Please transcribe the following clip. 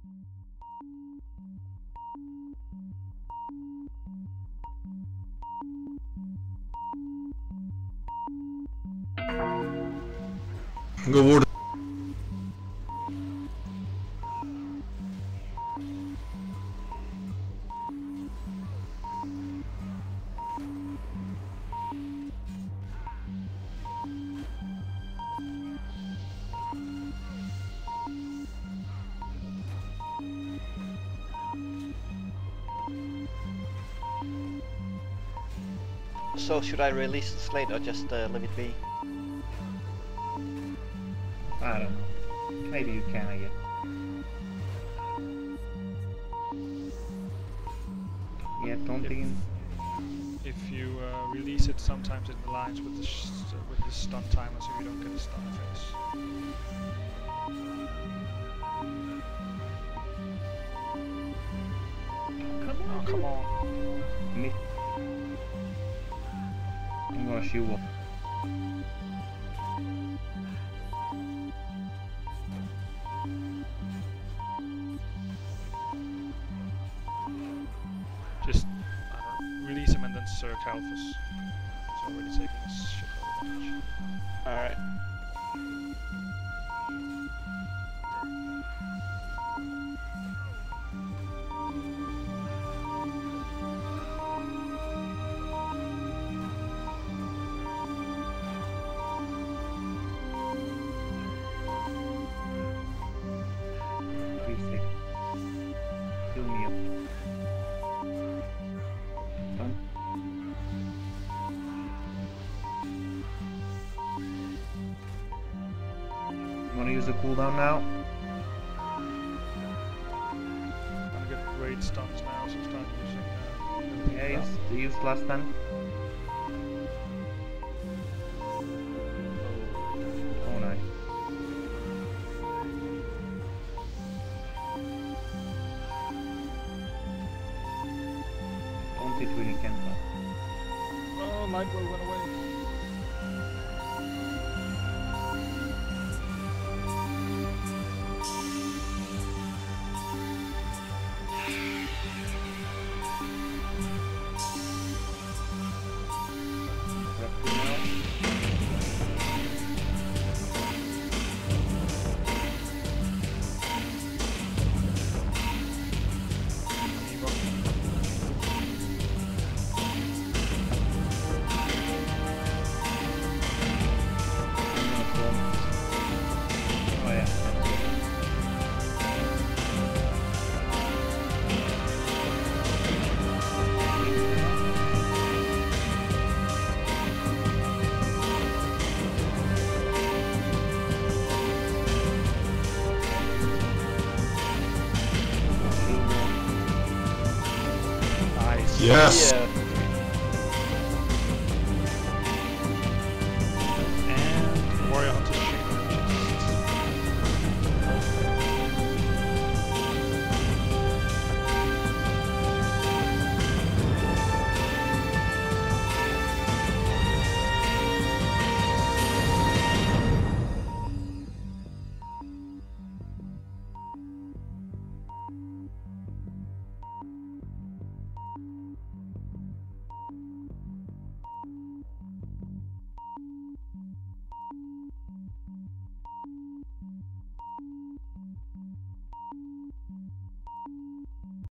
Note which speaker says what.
Speaker 1: Говорю.
Speaker 2: So should I release the slate or just leave it be?
Speaker 3: I don't know. Maybe you can, I guess. Yeah, don't begin.
Speaker 4: If you release it, sometimes it aligns with the stun timer, so you don't get a stun phase. Come on.
Speaker 3: Miss. I'm gonna shoot up.
Speaker 4: Just release him and then Sir Halfus. He's already taking a shitload of damage.
Speaker 2: Alright.
Speaker 3: Heal me up. Done. You wanna use the cooldown now?
Speaker 4: I'm gonna get great stuns now, so start using
Speaker 3: Yeah, they used last time. Oh, nice. Don't it really can fly.
Speaker 4: Oh, Lightboy went away.
Speaker 3: Oh yeah.
Speaker 4: Nice.
Speaker 1: Yes.
Speaker 2: Yeah.